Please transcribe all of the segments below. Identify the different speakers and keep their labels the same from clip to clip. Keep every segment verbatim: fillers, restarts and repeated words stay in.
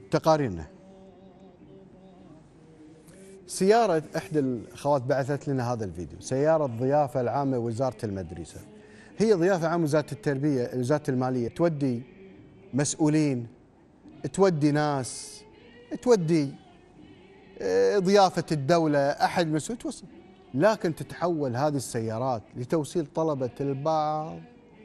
Speaker 1: تقاريرنا. سيارة إحدى الأخوات بعثت لنا هذا الفيديو، سيارة ضيافة العامة وزارة المدرسة. هي ضيافة عامة وزارة التربية وزارة المالية، تودي مسؤولين، تودي ناس، تودي ضيافة الدولة، أحد مسؤول توصل، لكن تتحول هذه السيارات لتوصيل طلبة البعض.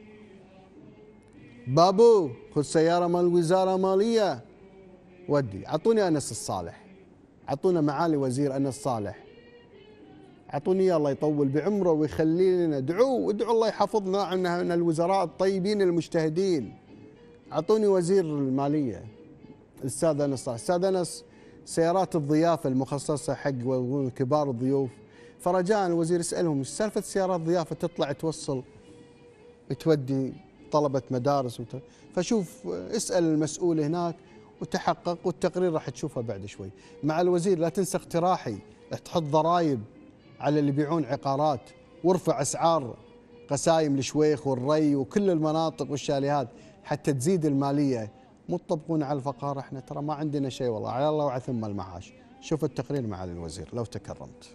Speaker 1: بابو خذ سيارة مال الوزارة مالية ودي، أعطوني أنس الصالح، أعطونا معالي وزير أنس صالح، أعطوني إياه الله يطول بعمره ويخلي لنا، ادعوا ادعوا الله يحفظنا عنا من الوزراء الطيبين المجتهدين. أعطوني وزير المالية الأستاذ أنس صالح. أستاذ أنس، سيارات الضيافة المخصصة حق كبار الضيوف، فرجاء الوزير اسألهم ايش سالفة سيارات ضيافة تطلع توصل تودي طلبة مدارس وت... فشوف اسأل المسؤول هناك وتحقق، والتقرير راح تشوفه بعد شوي. مع الوزير لا تنسى اقتراحي، تحط ضرائب على اللي يبيعون عقارات، وارفع اسعار قسايم الشويخ والري وكل المناطق والشاليهات حتى تزيد المالية. مو تطبقون على الفقراء، احنا ترى ما عندنا شيء والله، على الله وعلى ثم المعاش. شوف التقرير معالي الوزير لو تكرمت.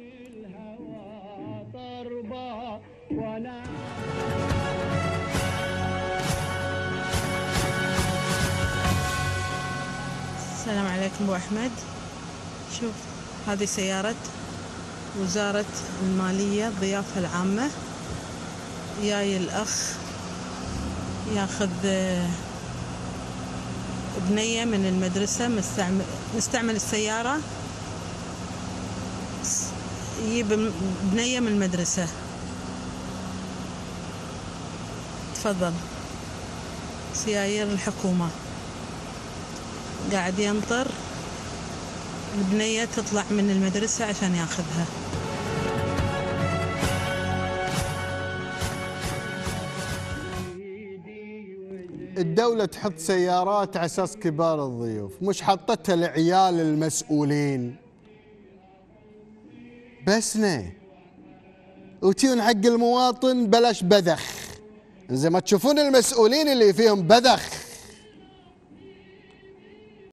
Speaker 2: السلام عليكم ابو احمد. شوف هذه سيارة وزارة المالية الضيافة العامة، جاي الاخ ياخذ بنية من المدرسة، مستعمل مستعمل السيارة، يجيب بنية من المدرسة. تفضل، سيايير الحكومة، قاعد ينطر البنية تطلع من المدرسة عشان ياخذها.
Speaker 1: الدولة تحط سيارات على اساس كبار الضيوف، مش حطتها لعيال المسؤولين بسنا، وتيون حق المواطن بلاش بذخ. زي ما تشوفون المسؤولين اللي فيهم بذخ